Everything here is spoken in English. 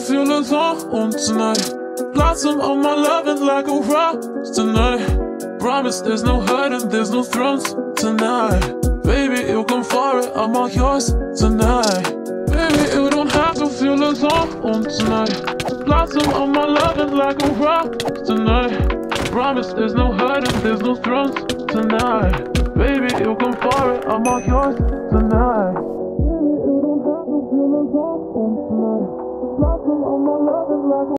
feel alone tonight. Blossom on my loving like a rose tonight. Promise there's no hurting, there's no thrones tonight. Baby, you come for it, I'm all yours tonight. Baby, you don't have to feel alone tonight. Blossom on my loving like a rose tonight. Promise there's no hurting, there's no thrones tonight. Baby, you come for it, I'm all yours tonight. Baby, you don't have to feel alone tonight. Blossom on my loving like a